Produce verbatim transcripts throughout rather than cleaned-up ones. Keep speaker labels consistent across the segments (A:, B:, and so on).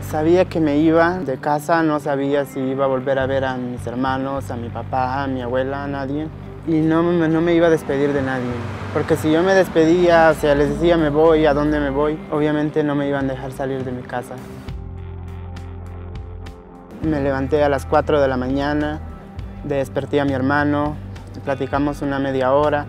A: sabía que me iba de casa, no sabía si iba a volver a ver a mis hermanos, a mi papá, a mi abuela, a nadie. Y no, no me iba a despedir de nadie, porque si yo me despedía, o sea, les decía me voy, a dónde me voy, obviamente no me iban a dejar salir de mi casa. Me levanté a las cuatro de la mañana, desperté a mi hermano, platicamos una media hora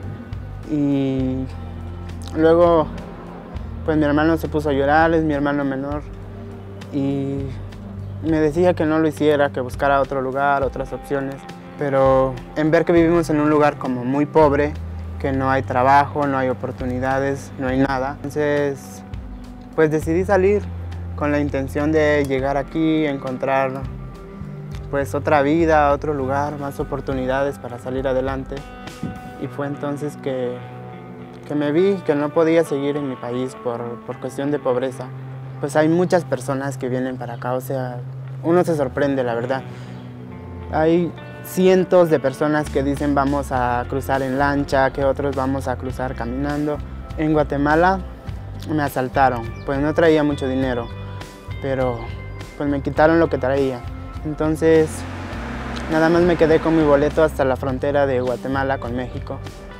A: y luego pues mi hermano se puso a llorar, es mi hermano menor, y me decía que no lo hiciera, que buscara otro lugar, otras opciones. Pero en ver que vivimos en un lugar como muy pobre, que no hay trabajo, no hay oportunidades, no hay nada, entonces pues decidí salir con la intención de llegar aquí, encontrar pues otra vida, otro lugar, más oportunidades para salir adelante. Y fue entonces que, que me vi que no podía seguir en mi país por, por cuestión de pobreza. Pues hay muchas personas que vienen para acá, o sea, uno se sorprende, la verdad. Hay cientos de personas que dicen vamos a cruzar en lancha, que otros vamos a cruzar caminando. En Guatemala me asaltaron, pues no traía mucho dinero, pero pues me quitaron lo que traía. Entonces nada más me quedé con mi boleto hasta la frontera de Guatemala con México.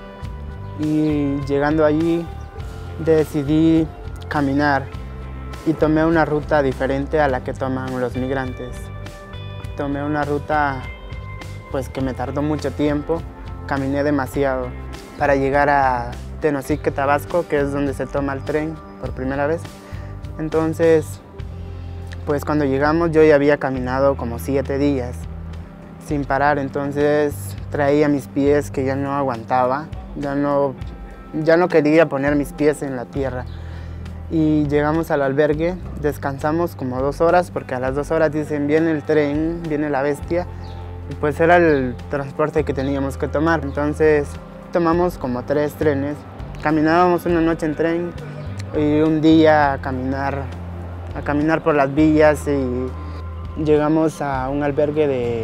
A: Y llegando allí decidí caminar y tomé una ruta diferente a la que toman los migrantes. Tomé una ruta pues que me tardó mucho tiempo, caminé demasiado para llegar a Tenosique, Tabasco, que es donde se toma el tren por primera vez. Entonces, pues cuando llegamos yo ya había caminado como siete días sin parar, entonces traía mis pies que ya no aguantaba, ya no, ya no quería poner mis pies en la tierra. Y llegamos al albergue, descansamos como dos horas, porque a las dos horas dicen viene el tren, viene la bestia. Y pues era el transporte que teníamos que tomar. Entonces tomamos como tres trenes. Caminábamos una noche en tren y un día a caminar, a caminar por las villas, y llegamos a un albergue de,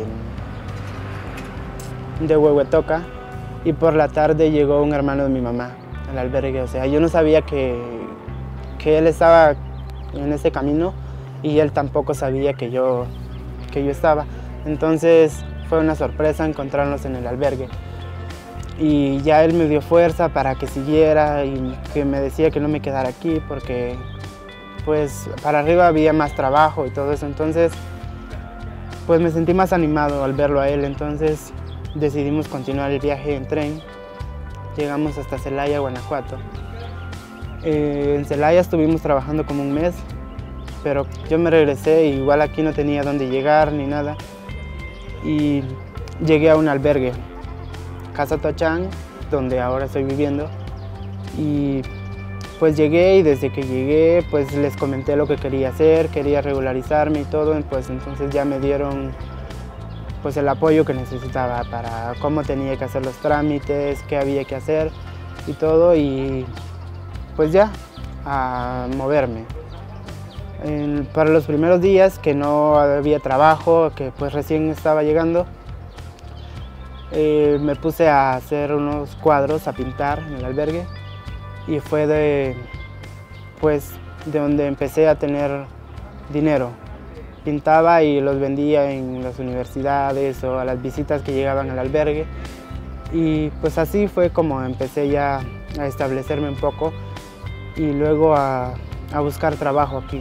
A: de Huehuetoca, y por la tarde llegó un hermano de mi mamá al albergue. O sea, yo no sabía que, que él estaba en ese camino y él tampoco sabía que yo, que yo estaba. Entonces fue una sorpresa encontrarnos en el albergue. Y ya él me dio fuerza para que siguiera y que me decía que no me quedara aquí porque pues para arriba había más trabajo y todo eso. Entonces pues me sentí más animado al verlo a él. Entonces decidimos continuar el viaje en tren. Llegamos hasta Celaya, Guanajuato. Eh, en Celaya estuvimos trabajando como un mes, pero yo me regresé y igual aquí no tenía dónde llegar ni nada. Y llegué a un albergue, Casa Tochán, donde ahora estoy viviendo. Y pues llegué, y desde que llegué pues les comenté lo que quería hacer, quería regularizarme y todo. Pues entonces ya me dieron pues el apoyo que necesitaba para cómo tenía que hacer los trámites, qué había que hacer y todo. Y pues ya, a moverme. En, para los primeros días que no había trabajo, que pues recién estaba llegando, eh, me puse a hacer unos cuadros, a pintar en el albergue, y fue de, pues, de donde empecé a tener dinero. Pintaba y los vendía en las universidades o a las visitas que llegaban al albergue, y pues así fue como empecé ya a establecerme un poco y luego a, a buscar trabajo aquí.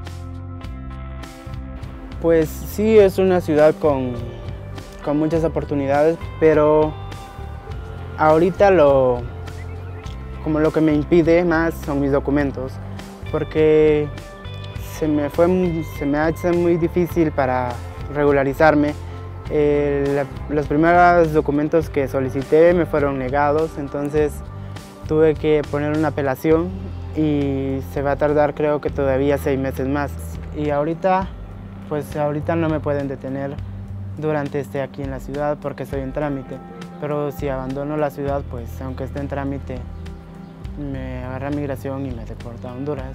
A: Pues sí, es una ciudad con, con muchas oportunidades, pero ahorita lo, como lo que me impide más son mis documentos, porque se me, fue, se me hace muy difícil para regularizarme. Eh, la, los primeros documentos que solicité me fueron negados, entonces tuve que poner una apelación y se va a tardar creo que todavía seis meses más. Y ahorita pues ahorita no me pueden detener durante esté aquí en la ciudad porque estoy en trámite, pero si abandono la ciudad, pues aunque esté en trámite, me agarra migración y me deporta a Honduras.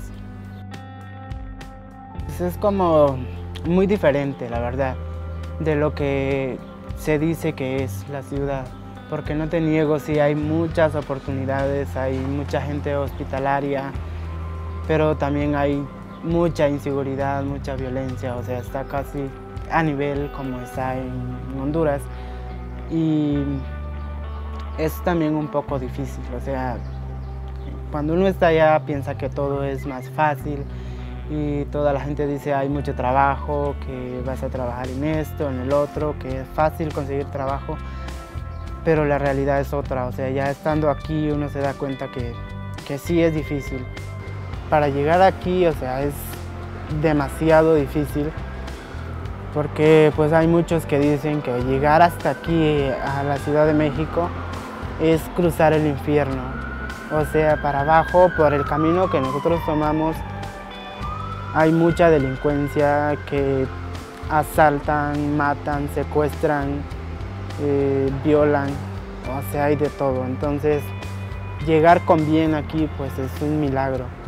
A: Pues es como muy diferente, la verdad, de lo que se dice que es la ciudad, porque no te niego, sí hay muchas oportunidades, hay mucha gente hospitalaria, pero también hay mucha inseguridad, mucha violencia, o sea, está casi a nivel como está en Honduras. Y es también un poco difícil, o sea, cuando uno está allá piensa que todo es más fácil y toda la gente dice hay mucho trabajo, que vas a trabajar en esto, en el otro, que es fácil conseguir trabajo, pero la realidad es otra, o sea, ya estando aquí uno se da cuenta que, que sí es difícil. Para llegar aquí, o sea, es demasiado difícil, porque pues hay muchos que dicen que llegar hasta aquí a la Ciudad de México es cruzar el infierno, o sea, para abajo, por el camino que nosotros tomamos, hay mucha delincuencia, que asaltan, matan, secuestran, eh, violan, o sea, hay de todo. Entonces, llegar con bien aquí, pues es un milagro.